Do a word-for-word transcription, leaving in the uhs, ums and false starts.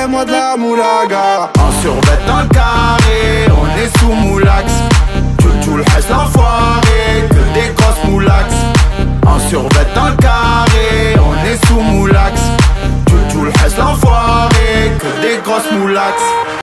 fais-moi de la moulaga. En survêt dans le carré, on est sous moulaga.